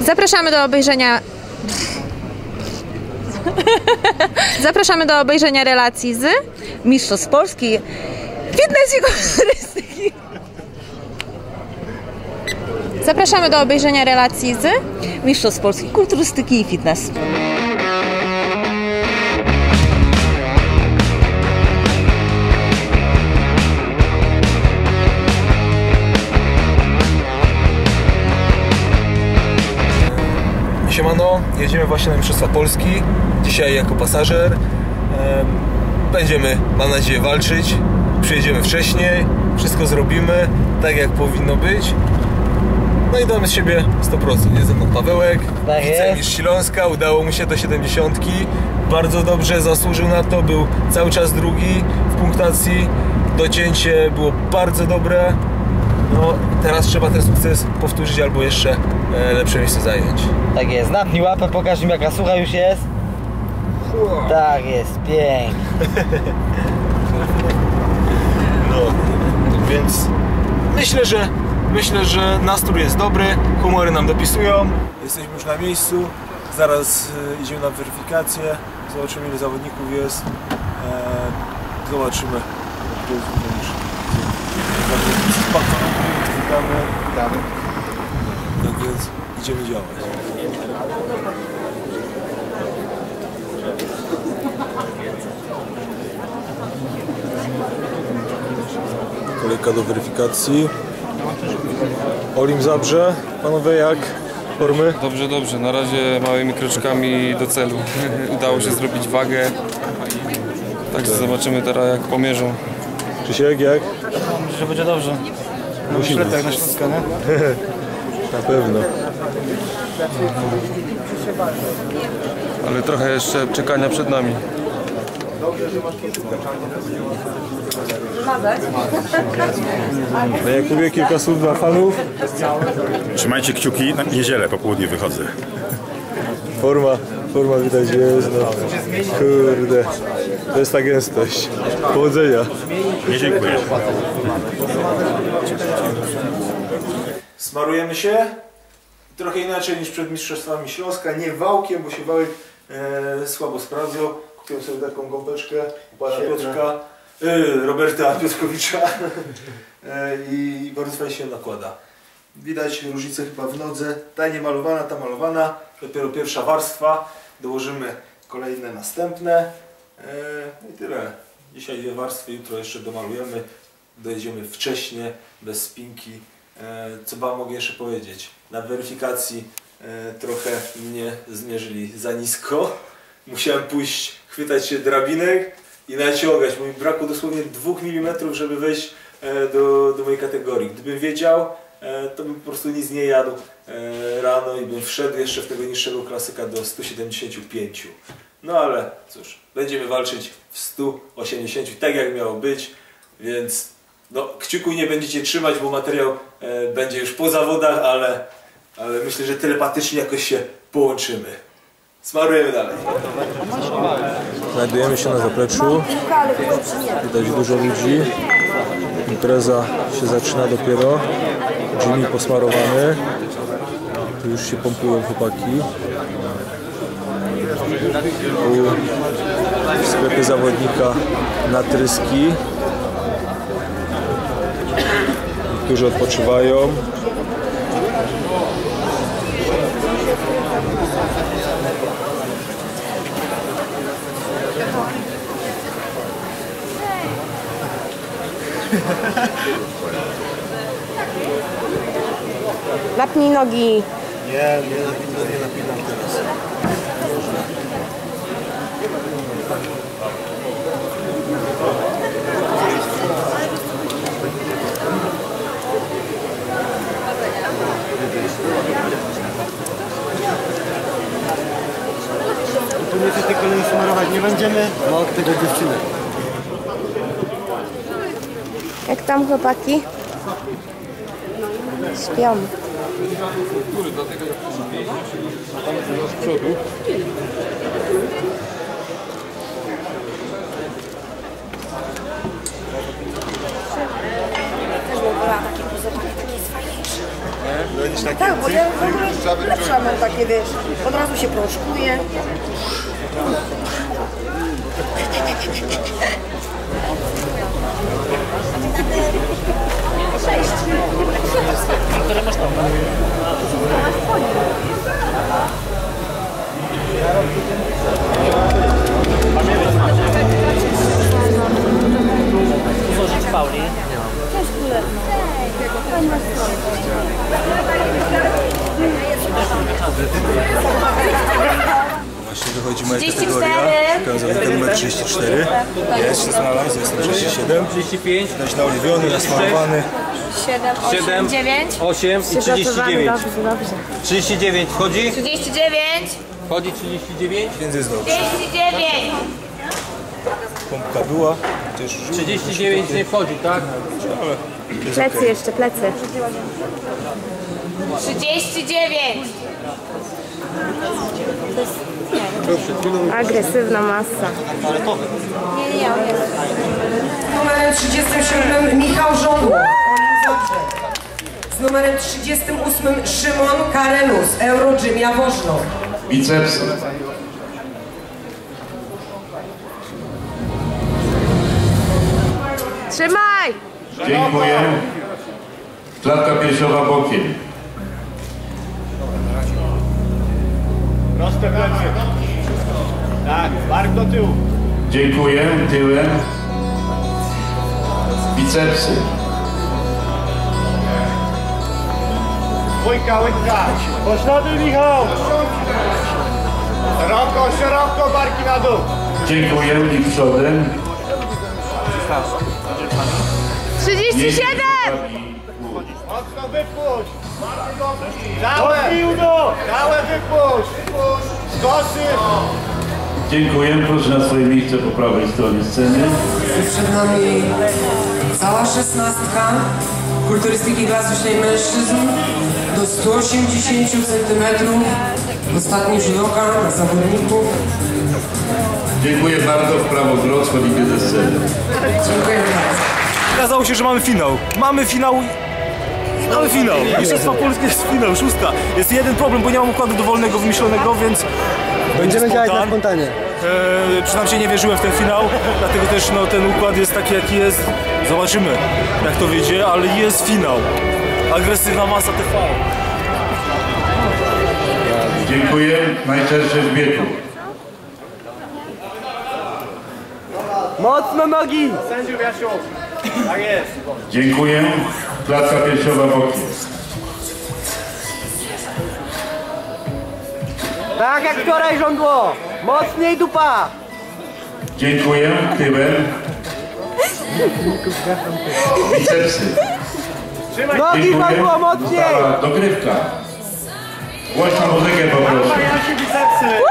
Zapraszamy do obejrzenia relacji z Mistrzostw Polski fitness i kulturystyki. Zapraszamy do obejrzenia relacji z Mistrzostw Polski Kulturystyki i Fitness. Siemano, jedziemy właśnie na Mistrzostwa Polski. Dzisiaj jako pasażer. Będziemy, mam nadzieję, walczyć. Przyjedziemy wcześniej, wszystko zrobimy tak, jak powinno być. No i damy z siebie 100%. Jest ze mną Pawełek, wicemistrz Śląska, udało mu się do 70. Bardzo dobrze, zasłużył na to, był cały czas drugi w punktacji. Docięcie było bardzo dobre. No, teraz trzeba ten sukces powtórzyć albo jeszcze lepsze miejsce zająć. Tak jest, napnij łapę, pokaż im jaka sucha już jest. Tak jest, pięknie. No, więc myślę, że nastrój jest dobry, humory nam dopisują. Jesteśmy już na miejscu, zaraz idziemy na weryfikację, zobaczymy, ile zawodników jest, zobaczymy. Tak więc idziemy działać. Kolejka do weryfikacji. Olim Zabrze. Panowie, jak formy? Dobrze, dobrze. Na razie małymi kroczkami do celu. Udało się zrobić wagę. Także zobaczymy teraz, jak pomierzą. Krzysiek, jak? Myślę, że będzie dobrze. No ślepy jak na Śląska, nie? Na pewno. Ale trochę jeszcze czekania przed nami. A Jakubie, kilka słów dla fanów? Trzymajcie kciuki, na niedzielę po południu wychodzę. Forma widać jest, no. Kurde, to jest ta gęstość. Powodzenia. Nie dziękuję. Smarujemy się trochę inaczej niż przed Mistrzostwami Śląska, nie wałkiem, bo się wałek słabo sprawdzał. Kupiłem sobie taką gąbeczkę pana Piotrka, Roberta Piotrkowicza i bardzo fajnie się nakłada. Widać różnicę chyba w nodze, ta nie malowana, ta malowana, dopiero pierwsza warstwa, dołożymy kolejne następne i tyle. Dzisiaj dwie warstwy, jutro jeszcze domalujemy, dojedziemy wcześnie, bez spinki. Co wam mogę jeszcze powiedzieć? Na weryfikacji trochę mnie zmierzyli za nisko. Musiałem pójść, chwytać się drabinek i naciągać. Mi brakło dosłownie 2 mm, żeby wejść do mojej kategorii. Gdybym wiedział, to bym po prostu nic nie jadł rano i bym wszedł jeszcze w tego niższego klasyka do 175. No ale cóż, będziemy walczyć w 180, tak jak miało być, więc no, kciuku nie będziecie trzymać, bo materiał będzie już po zawodach, ale myślę, że telepatycznie jakoś się połączymy. Smarujemy dalej. Znajdujemy się na zapleczu. Widać dużo ludzi. Impreza się zaczyna dopiero. Jimmy posmarowany. Tu już się pompują chłopaki. Tu w sklepie zawodnika natryski. Niektórzy odpoczywają. napnij nogi. Nie napinam teraz. Tu niestety kolei smarować nie będziemy, bo od tego dziewczyny. Jak tam chłopaki? Śpią. No masz takie? Tak, bo ja w ogóle lepsza mam takie, wiesz, od razu się proszkuję. Które masz tam? Złożyć Pauli? Nie mam. Właśnie wychodzi moja kategoria. Pokazuję ten numer 34. Jest, się znalazł, jestem 37. 35, Dość naoliwiony, nasmarowany. 7, 9. 8 i 39. Dobrze, dobrze. 39 wchodzi? 39. Wchodzi 39. Więc jest dobrze. 39. Pompka była. 39 nie wchodzi, tak? Plecy jeszcze, plecy. 39. Agresywna masa. Nie, on jest. Z numerem 37 Michał Żądło. Z numerem 38 Szymon Karenus, Eurogym Jaworzno. Bicepsy. Trzymaj! Dziękuję. Klatka piersiowa bokiem. Proste plecy. Tak, bark do tyłu. Dziękuję. Tyłem. Bicepsy. Dwójka, łyka. Poślady, Michał. Szeroko, szeroko, barki na dół. Dziękuję. I przodem. 37! Mocno wypuść. Całe wypuść. Skosy. Dziękuję. Proszę na swoje miejsce po prawej stronie sceny. Przed nami cała 16 kulturystyki dla zrzuceń mężczyzn do 180 cm. Ostatni judoka na zawodników. Dziękuję bardzo. W prawo zwrot. Schodzicie ze sceny. Dziękuję bardzo. Okazało się, że mamy finał. Mamy finał. Mamy finał. Mistrzostwa Polskie jest finał, 6. Jest jeden problem, bo nie mam układu dowolnego wymyślonego, więc Będziemy działać na spontanie. Przynajmniej nie wierzyłem w ten finał, dlatego też no, ten układ jest taki, jaki jest. Zobaczymy, jak to wyjdzie, ale jest finał. Agresywna masa TV. Dziękuję. Najczęstsze w biegu. Mocno nogi. Sędziów Jasiu. Tak jest. Dziękuję. Klatka piersiowa bokiem. Tak jak wczoraj Żądło. Mocniej dupa. Dziękuję. Tyłem. Bicepsy. Nogi Żądło, mocniej. Gotowa dogrywka. Głośną muzykę poproszę. Jasiu, bicepsy.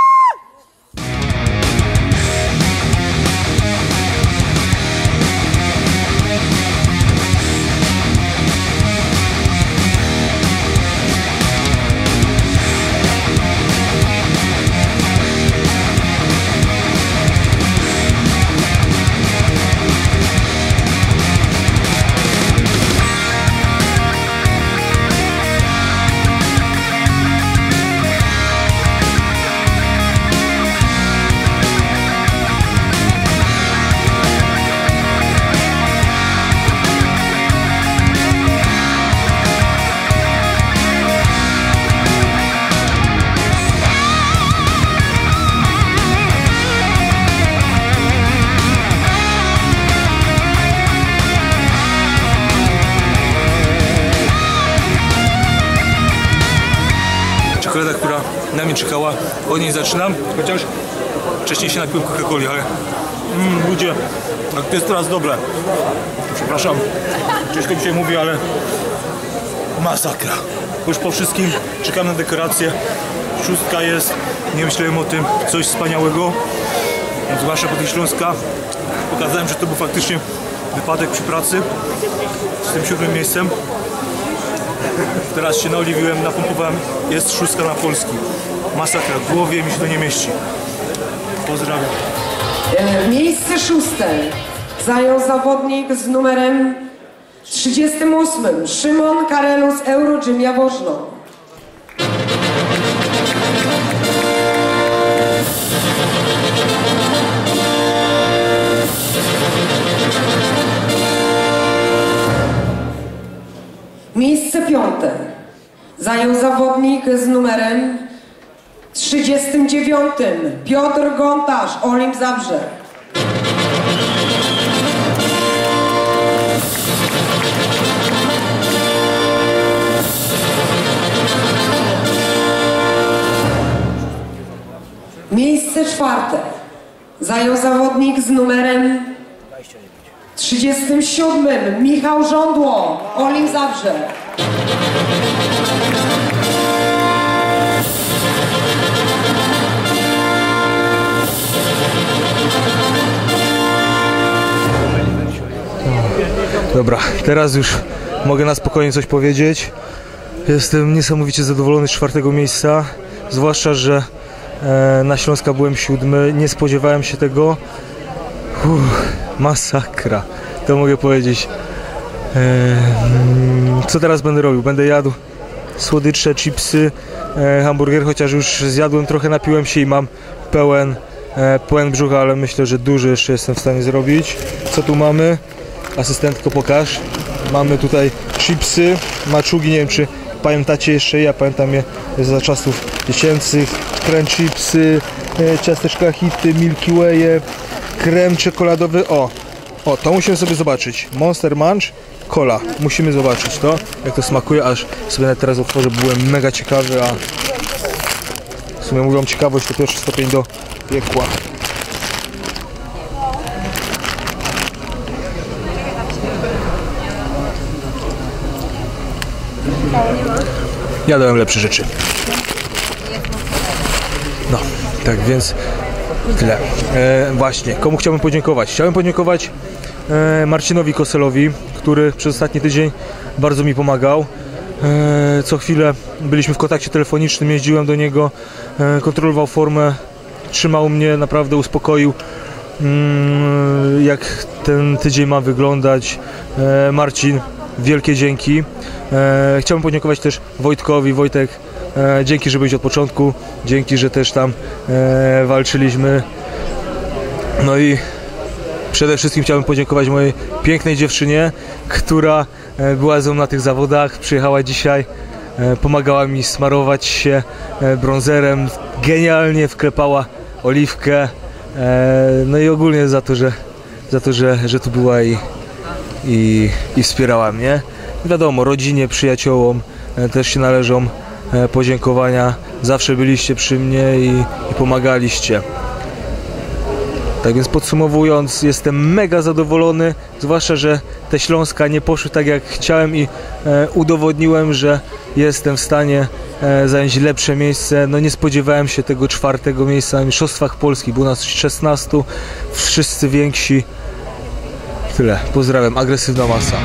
Czekolada, która na mnie czekała, od niej zaczynam, chociaż wcześniej się napiłem Coca-Coli, ale ludzie, jak to jest teraz dobre. Przepraszam, coś tu się mówi, ale masakra. Już po wszystkim czekam na dekorację. 6 jest, nie myślałem o tym, coś wspaniałego. Zwłaszcza po tej Śląska. Pokazałem, że to był faktycznie wypadek przy pracy z tym 7. miejscem. Teraz się naoliwiłem, napompowałem, jest 6 na Polski. Masakra, w głowie mi się to nie mieści. Pozdrawiam. Miejsce 6 zajął zawodnik z numerem 38. Szymon Karelus, Eurogym Jaworzno. Miejsce 5. Zajął zawodnik z numerem 39. Piotr Gontarz, Olimp Zabrze. Miejsce 4. Zajął zawodnik z numerem 37. Michał Żądło, Olimp Zabrze. Dobra, teraz już mogę na spokojnie coś powiedzieć. Jestem niesamowicie zadowolony z 4. miejsca, zwłaszcza, że na Śląska byłem 7. Nie spodziewałem się tego. Masakra, to mogę powiedzieć. Co teraz będę robił? Będę jadł słodycze, chipsy, hamburger, chociaż już zjadłem trochę, napiłem się i mam pełen brzuch, ale myślę, że dużo jeszcze jestem w stanie zrobić. Co tu mamy? Asystentko, pokaż. Mamy tutaj chipsy, maczugi, nie wiem czy pamiętacie jeszcze, ja pamiętam je za czasów dziecięcych. Crunch chipsy, ciasteczka Hity, Milky Way'e, krem czekoladowy. O, to musimy sobie zobaczyć. Monster Munch, cola. Musimy zobaczyć to, jak to smakuje, aż sobie nawet teraz otworzę. Byłem mega ciekawy, a w sumie mówią, ciekawość to pierwszy stopień do piekła. Ja dałem lepsze rzeczy. No, tak więc tyle. Właśnie, komu chciałbym podziękować? Chciałem podziękować Marcinowi Koselowi, który przez ostatni tydzień bardzo mi pomagał. Co chwilę byliśmy w kontakcie telefonicznym, jeździłem do niego, kontrolował formę, trzymał mnie, naprawdę uspokoił, jak ten tydzień ma wyglądać. Marcin, wielkie dzięki. Chciałbym podziękować też Wojtkowi. Wojtek, dzięki, że byłeś od początku, dzięki, że też tam walczyliśmy. No i przede wszystkim chciałbym podziękować mojej pięknej dziewczynie, która była ze mną na tych zawodach, przyjechała dzisiaj, pomagała mi smarować się bronzerem, genialnie wklepała oliwkę, no i ogólnie za to, że tu była i wspierała mnie. Wiadomo, rodzinie, przyjaciołom też się należą podziękowania. Zawsze byliście przy mnie i pomagaliście. Tak więc podsumowując, jestem mega zadowolony, zwłaszcza, że te Śląska nie poszły tak jak chciałem i udowodniłem, że jestem w stanie zająć lepsze miejsce. No nie spodziewałem się tego 4. miejsca na Mistrzostwach Polski, było nas 16, wszyscy więksi. Tyle, pozdrawiam, agresywna masa.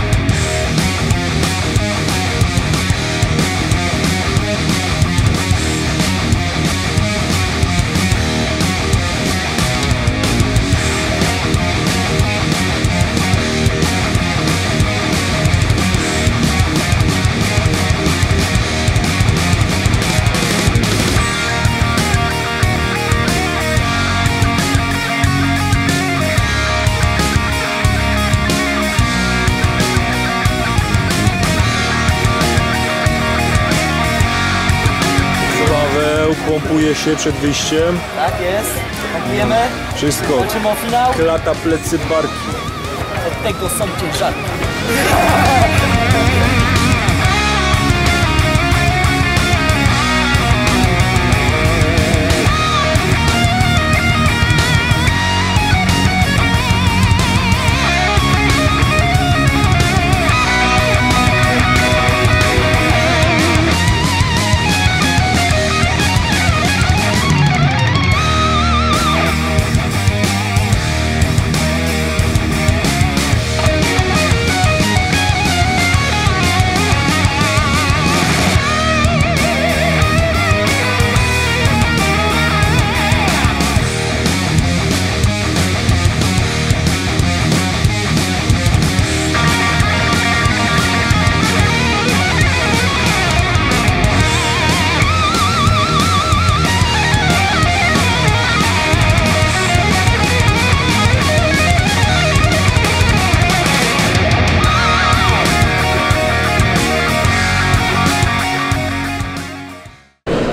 Pompuje się przed wyjściem. Tak jest, pompujemy. Wszystko. Walczymy o finał. Klata, plecy, barki. Od tego są ciężarki.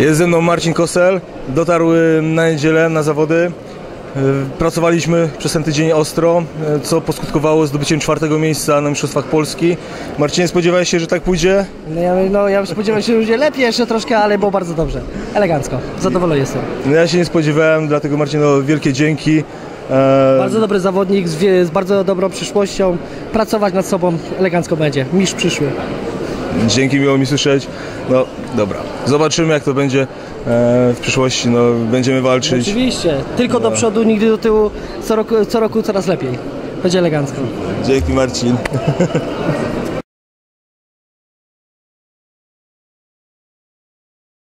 Jest ze mną Marcin Kosel. Dotarł na niedzielę na zawody. Pracowaliśmy przez ten tydzień ostro, co poskutkowało zdobyciem 4. miejsca na Mistrzostwach Polski. Marcinie, spodziewałeś się, że tak pójdzie? Ja spodziewałem się, że będzie lepiej jeszcze troszkę, ale było bardzo dobrze. Elegancko. Zadowolony jestem. Ja się nie spodziewałem, dlatego Marcin, wielkie dzięki. Bardzo dobry zawodnik z bardzo dobrą przyszłością. Pracować nad sobą elegancko będzie. Mistrz przyszły. Dzięki, miło mi słyszeć. No dobra, zobaczymy jak to będzie w przyszłości, będziemy walczyć. Oczywiście, tylko do przodu, nigdy do tyłu, co roku coraz lepiej. Będzie elegancko. Dzięki, Marcin.